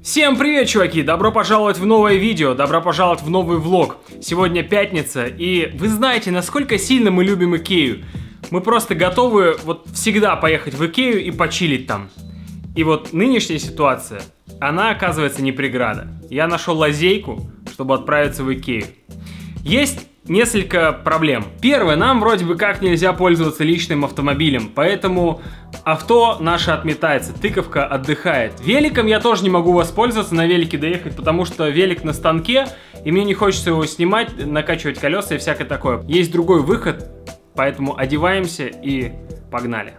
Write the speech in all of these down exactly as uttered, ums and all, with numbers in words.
Всем привет, чуваки! Добро пожаловать в новое видео, добро пожаловать в новый влог. Сегодня пятница, и вы знаете, насколько сильно мы любим Икею. Мы просто готовы вот всегда поехать в Икею и почилить там. И вот нынешняя ситуация, она оказывается не преграда. Я нашел лазейку, чтобы отправиться в Икею. Есть несколько проблем. Первое, нам вроде бы как нельзя пользоваться личным автомобилем, поэтому авто наше отметается, тыковка отдыхает. Великом я тоже не могу воспользоваться, на велике доехать, потому что велик на станке, и мне не хочется его снимать, накачивать колеса и всякое такое. Есть другой выход, поэтому одеваемся и погнали.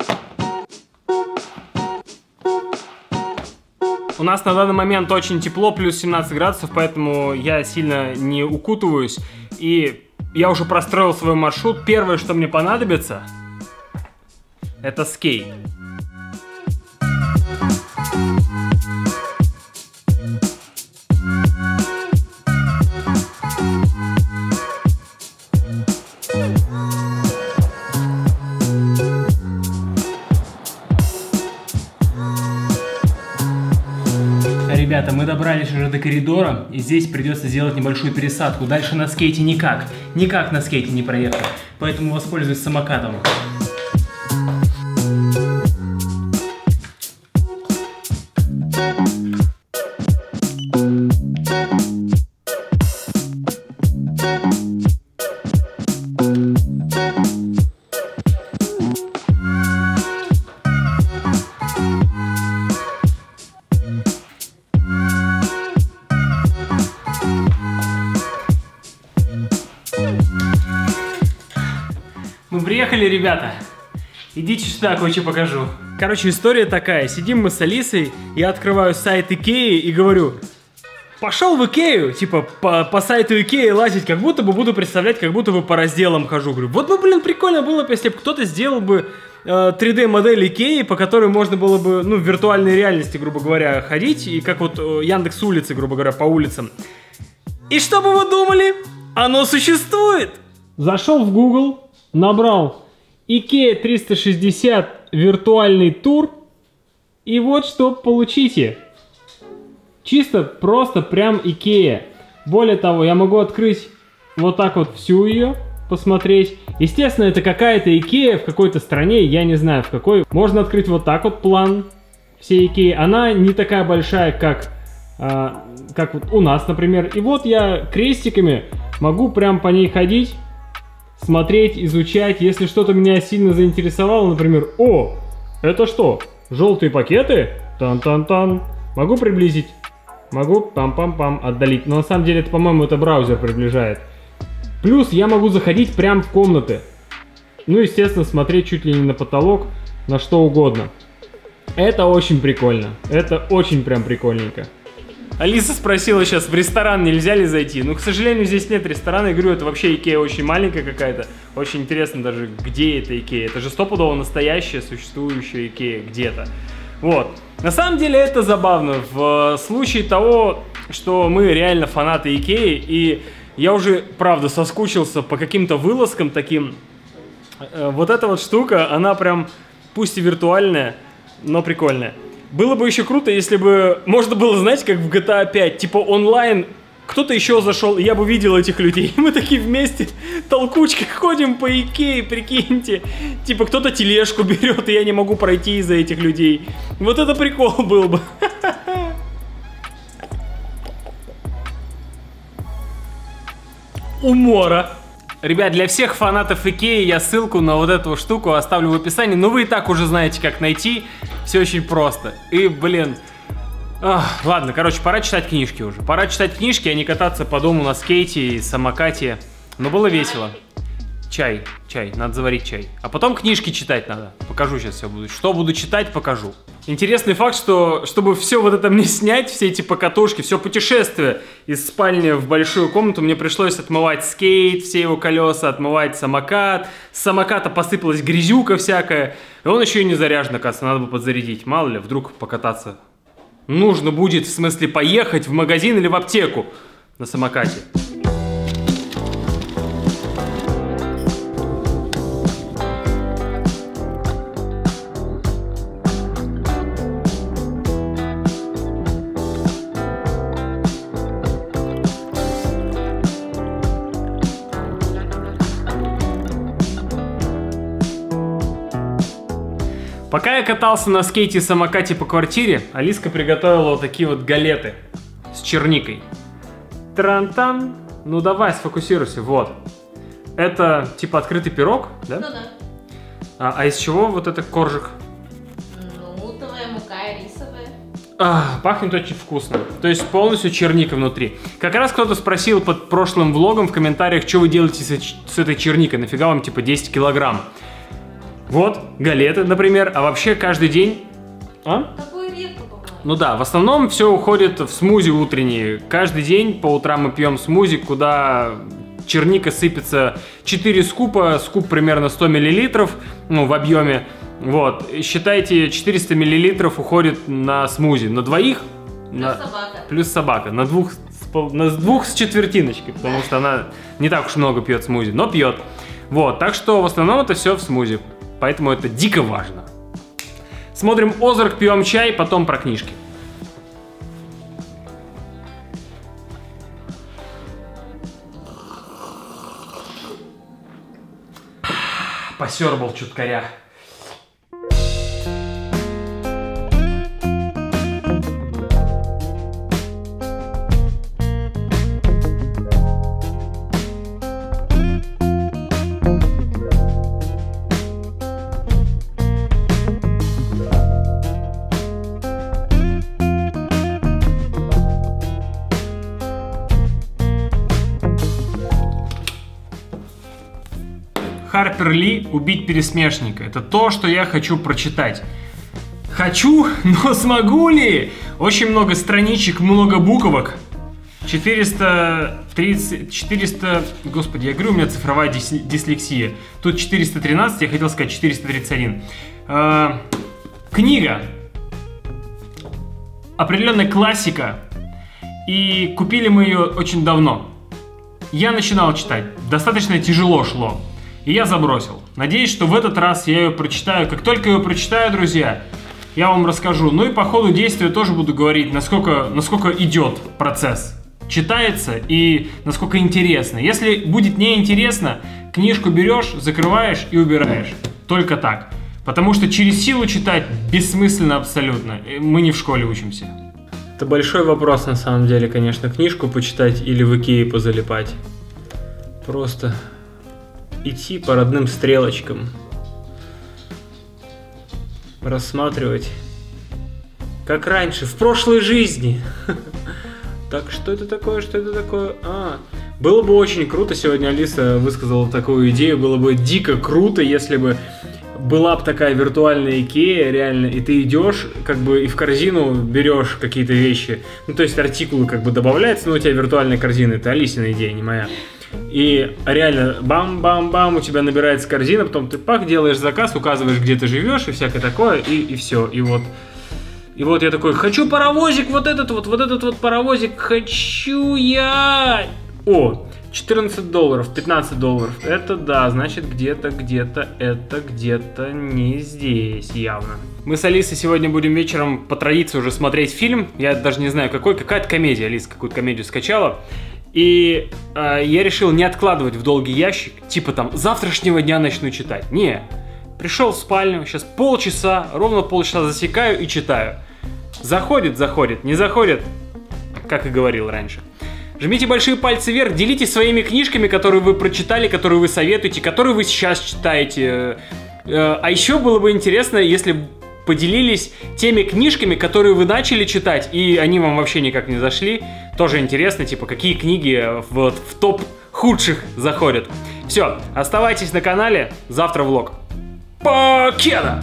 У нас на данный момент очень тепло, плюс семнадцать градусов, поэтому я сильно не укутываюсь. И я уже простроил свой маршрут. Первое, что мне понадобится, это скейт. Ребята, мы добрались уже до коридора, и здесь придется сделать небольшую пересадку. Дальше на скейте никак, никак на скейте не проехать, поэтому воспользуюсь самокатом. Мы приехали, ребята. Идите сюда, кое-что покажу. Короче, история такая. Сидим мы с Алисой, я открываю сайт Икеи и говорю: пошел в Икею, типа по, по сайту Икеи лазить, как будто бы буду представлять, как будто бы по разделам хожу. Говорю, вот бы, блин, прикольно было бы, если бы кто-то сделал бы э, три дэ модель Икеи, по которой можно было бы, ну, в виртуальной реальности, грубо говоря, ходить, и как вот э, Яндекс улицы, грубо говоря, по улицам. И что бы вы думали? Оно существует! Зашел в Google, набрал Икея триста шестьдесят виртуальный тур, и вот что получите. Чисто просто прям Икея. Более того, я могу открыть вот так вот всю ее, посмотреть. Естественно, это какая-то Икея в какой-то стране, я не знаю в какой. Можно открыть вот так вот план всей Икеи. Она не такая большая, как, а, как вот у нас, например. И вот я крестиками могу прям по ней ходить, смотреть, изучать. Если что-то меня сильно заинтересовало, например, о, это что, желтые пакеты? Тан-тан-тан. Могу приблизить, могу пам-пам-пам отдалить. Но на самом деле это, по-моему, это браузер приближает. Плюс я могу заходить прямо в комнаты. Ну, естественно, смотреть чуть ли не на потолок, на что угодно. Это очень прикольно. Это очень прям прикольненько. Алиса спросила сейчас, в ресторан нельзя ли зайти. Ну, к сожалению, здесь нет ресторана. Я говорю, это вообще Икея очень маленькая какая-то. Очень интересно даже, где это Икея. Это же стопудово настоящая, существующая Икея где-то. Вот. На самом деле это забавно. В случае того, что мы реально фанаты Икеи, и я уже, правда, соскучился по каким-то вылазкам таким. Вот эта вот штука, она прям, пусть и виртуальная, но прикольная. Было бы еще круто, если бы можно было, знаете, как в джи ти эй пять, типа онлайн, кто-то еще зашел, и я бы видел этих людей. Мы такие вместе толкучкой ходим по Икее, прикиньте. Типа кто-то тележку берет, и я не могу пройти из-за этих людей. Вот это прикол был бы. Умора. Ребят, для всех фанатов Икеи я ссылку на вот эту штуку оставлю в описании. Но вы и так уже знаете, как найти. Все очень просто. И, блин... Ах, ладно, короче, пора читать книжки уже. Пора читать книжки, а не кататься по дому на скейте и самокате. Но было весело. Чай, чай, надо заварить чай. А потом книжки читать надо. Покажу сейчас все буду. Что буду читать, покажу. Интересный факт, что чтобы все вот это мне снять, все эти покатушки, все путешествие из спальни в большую комнату, мне пришлось отмывать скейт, все его колеса, отмывать самокат. С самоката посыпалась грязюка всякая. И он еще и не заряжен, оказывается, надо бы подзарядить. Мало ли, вдруг покататься нужно будет, в смысле поехать в магазин или в аптеку на самокате. Пока я катался на скейте и самокате по квартире, Алиска приготовила вот такие вот галеты с черникой. Тран-тан. Ну давай, сфокусируйся, вот. Это типа открытый пирог, да? Ну да. А, а из чего вот это коржик? Ну, утовая мука и рисовая. А, пахнет очень вкусно. То есть полностью черника внутри. Как раз кто-то спросил под прошлым влогом в комментариях, что вы делаете с, с этой черникой, нафига вам типа десять килограмм. Вот, галеты, например, а вообще каждый день... А? Такое редко бывает. Ну да, в основном все уходит в смузи утренние. Каждый день по утрам мы пьем смузи, куда черника сыпется четыре скупа, скуп примерно сто миллилитров, ну, в объеме. Вот, считайте, четыреста миллилитров уходит на смузи. На двоих... Плюс на... собака. Плюс собака. На двух, на двух с четвертиночкой, потому что она не так уж много пьет смузи, но пьет. Вот, так что в основном это все в смузи. Поэтому это дико важно. Смотрим Озарк, пьем чай, потом про книжки. Посербал чуткаря. Харпер Ли «Убить пересмешника». Это то, что я хочу прочитать. Хочу, но смогу ли? Очень много страничек, много буквок. четыреста тридцать, четыреста, господи, я говорю, у меня цифровая дислексия. Тут четыреста тринадцать, я хотел сказать четыреста тридцать один. Э, книга. Определенная классика. И купили мы ее очень давно. Я начинал читать. Достаточно тяжело шло. И я забросил. Надеюсь, что в этот раз я ее прочитаю. Как только ее прочитаю, друзья, я вам расскажу. Ну и по ходу действия тоже буду говорить, насколько, насколько идет процесс. Читается и насколько интересно. Если будет неинтересно, книжку берешь, закрываешь и убираешь. Только так. Потому что через силу читать бессмысленно абсолютно. Мы не в школе учимся. Это большой вопрос на самом деле, конечно, книжку почитать или в Икее позалипать. Просто... идти по родным стрелочкам, рассматривать, как раньше, в прошлой жизни. Так, что это такое, что это такое? А, было бы очень круто, сегодня Алиса высказала такую идею, было бы дико круто, если бы была бы такая виртуальная Икея, реально, и ты идешь, как бы, и в корзину берешь какие-то вещи, ну, то есть артикулы, как бы, добавляются, но у тебя виртуальная корзина, это Алисина идея, не моя. И реально бам-бам-бам, у тебя набирается корзина, потом ты пак, делаешь заказ, указываешь, где ты живешь и всякое такое, и, и все. И вот, и вот я такой, хочу паровозик, вот этот вот, вот этот вот паровозик, хочу я. О, четырнадцать долларов, пятнадцать долларов, это да, значит где-то, где-то, это где-то не здесь явно. Мы с Алисой сегодня будем вечером по традиции уже смотреть фильм, я даже не знаю какой, какая-то комедия, Алиса какую-то комедию скачала. И э, я решил не откладывать в долгий ящик, типа там завтрашнего дня начну читать. Не, пришел в спальню, сейчас полчаса, ровно полчаса засекаю и читаю. Заходит, заходит, не заходит, как и говорил раньше. Жмите большие пальцы вверх, делитесь своими книжками, которые вы прочитали, которые вы советуете, которые вы сейчас читаете. Э, а еще было бы интересно, если поделились теми книжками, которые вы начали читать, и они вам вообще никак не зашли. Тоже интересно, типа, какие книги вот в топ худших заходят. Все, оставайтесь на канале, завтра влог. Покеда!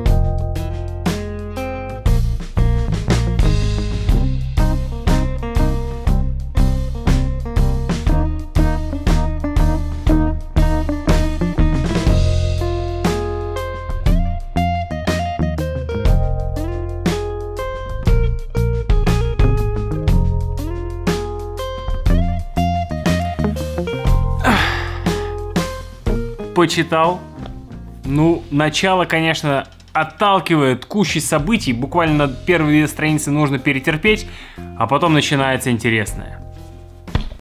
Почитал. Ну, начало, конечно, отталкивает кучей событий. Буквально первые две страницы нужно перетерпеть, а потом начинается интересное.